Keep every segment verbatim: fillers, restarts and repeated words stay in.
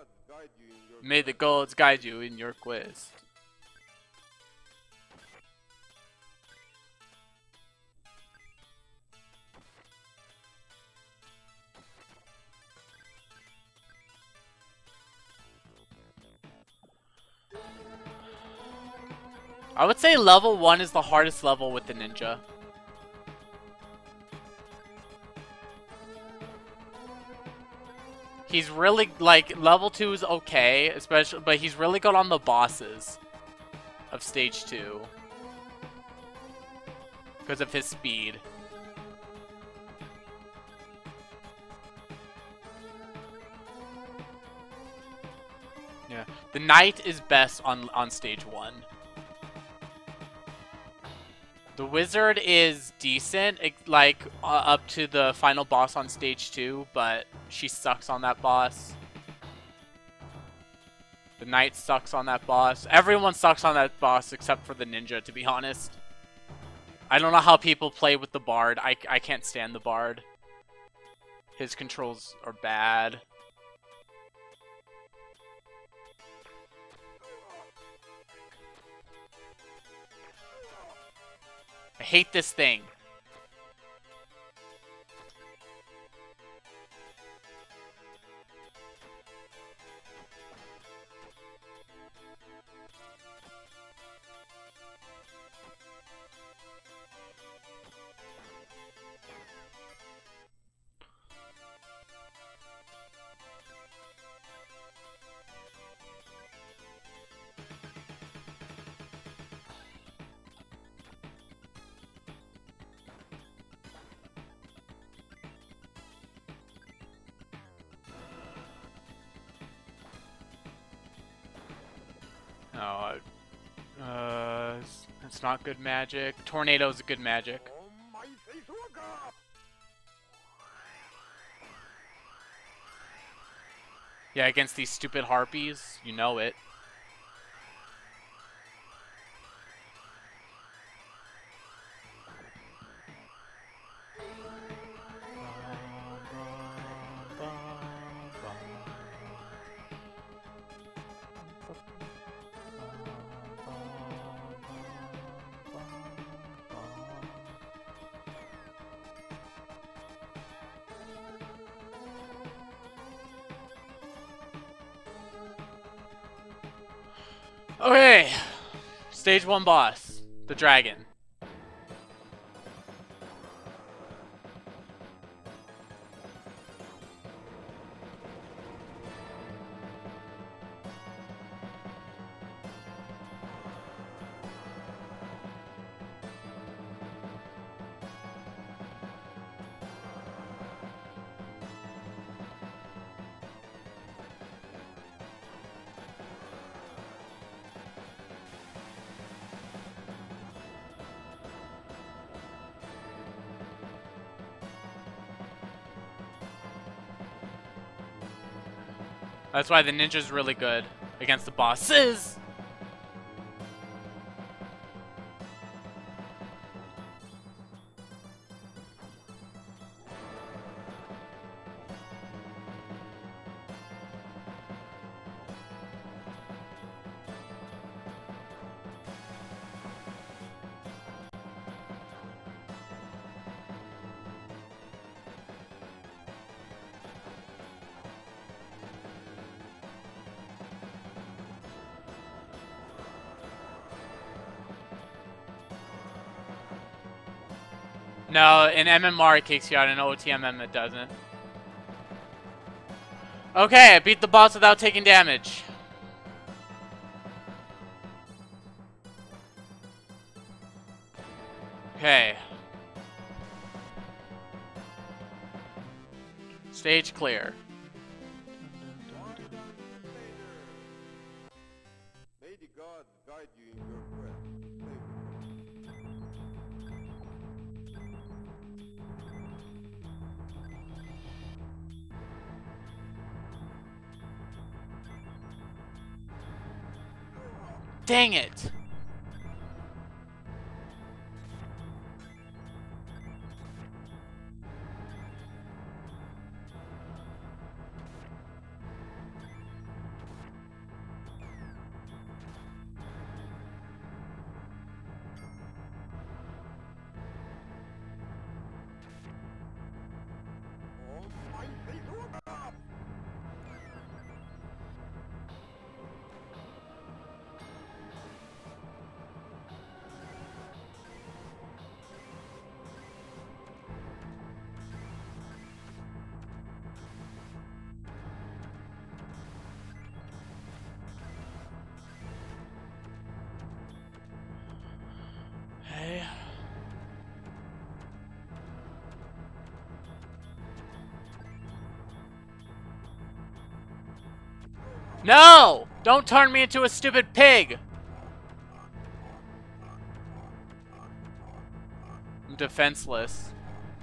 May the gods guide you in your quest. I would say level one is the hardest level with the ninja. He's really, like, level two is okay, especially, but he's really good on the bosses of stage two. Because of his speed. Yeah. The knight is best on, on stage one. The wizard is decent, like, uh, up to the final boss on stage two, but she sucks on that boss. The knight sucks on that boss. Everyone sucks on that boss except for the ninja, to be honest. I don't know how people play with the bard. I, I can't stand the bard. His controls are bad. I hate this thing. No, uh, it's not good magic. Tornado's a good magic. Yeah, against these stupid harpies, you know it. Okay, stage one boss, the dragon. That's why the ninja's really good against the bosses. No, in M M R it kicks you out, in O T M M it doesn't. Okay, I beat the boss without taking damage. Okay. Stage clear. May the gods guide you in your quest. Dang it! Okay. No! Don't turn me into a stupid pig! I'm defenseless.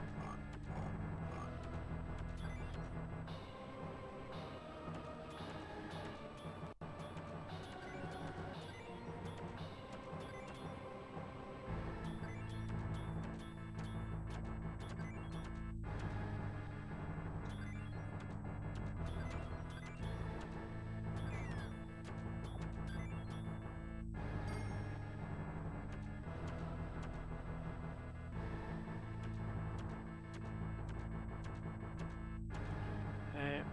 Okay.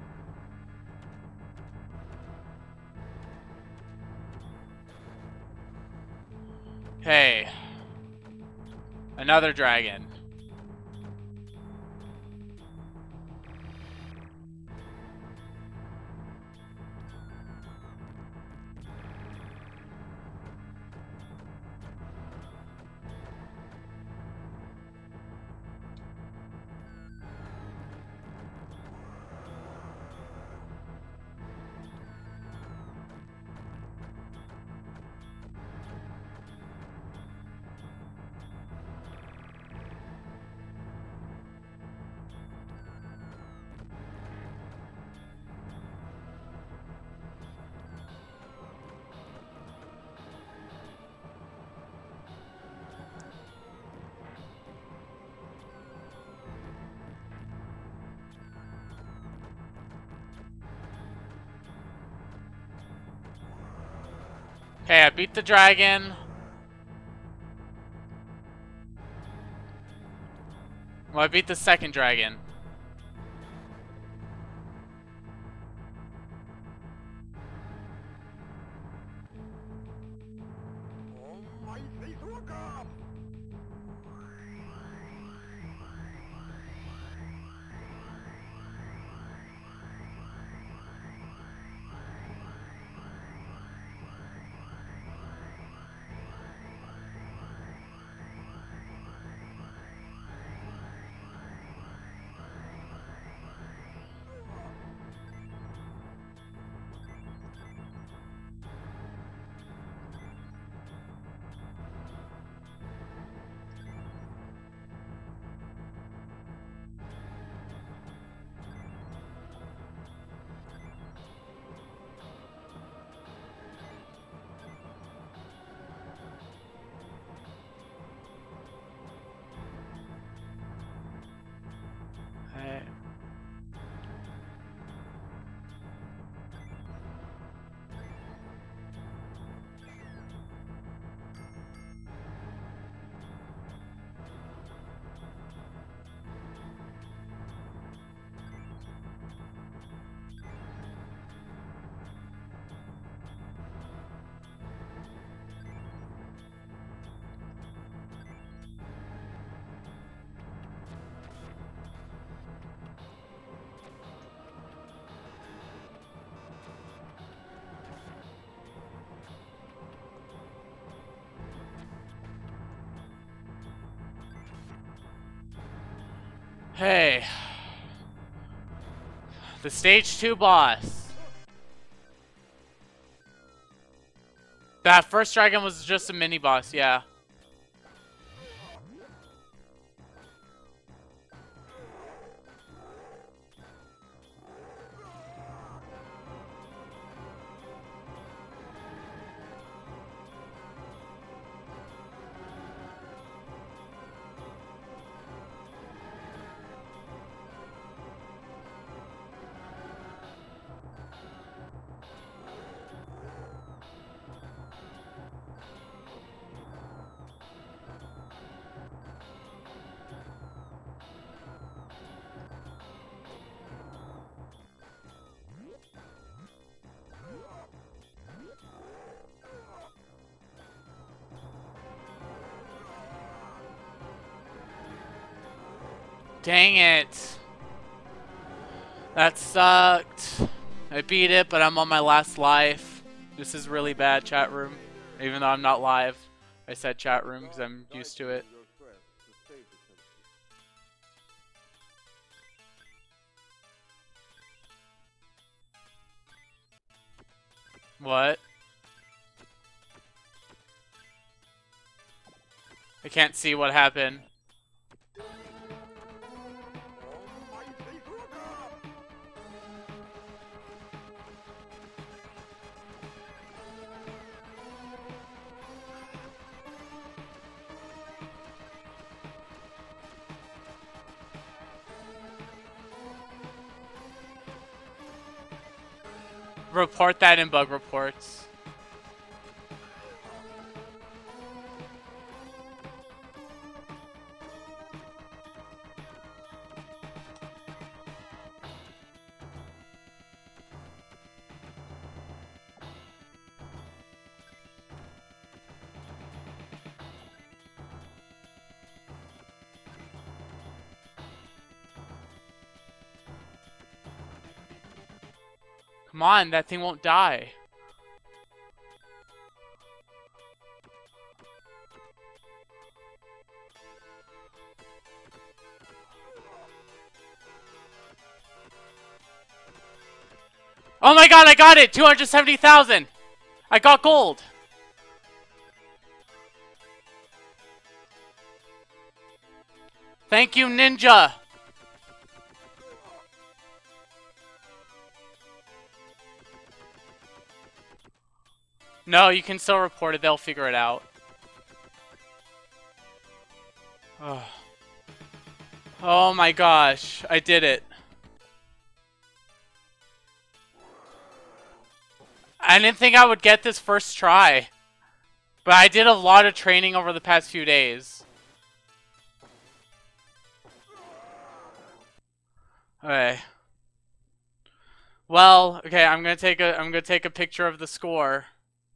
Okay. Another dragon. Okay, I beat the dragon. Well, I beat the second dragon. Okay. Hey. The stage two boss. That first dragon was just a mini boss, yeah. Dang it. That sucked. I beat it, but I'm on my last life. This is really bad, chat room. Even though I'm not live. I said chat room because I'm God used guide to you it. in your quest to save the country. What? I can't see what happened. Almighty Buddha! Report that in bug reports. Come on, that thing won't die. Oh my god, I got it! two hundred seventy thousand! I got gold! Thank you, Ninja! No, you can still report it. They'll figure it out. Oh, oh my gosh. I did it. I didn't think I would get this first try. But I did a lot of training over the past few days. Okay. Well, okay, I'm gonna take a I'm gonna take a picture of the score.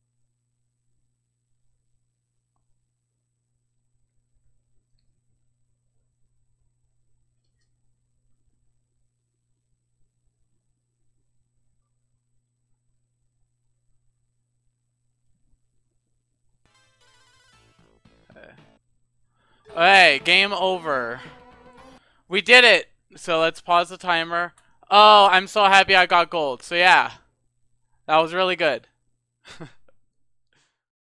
Okay, game over. We did it! So let's pause the timer. Oh, I'm so happy I got gold. So yeah. That was really good.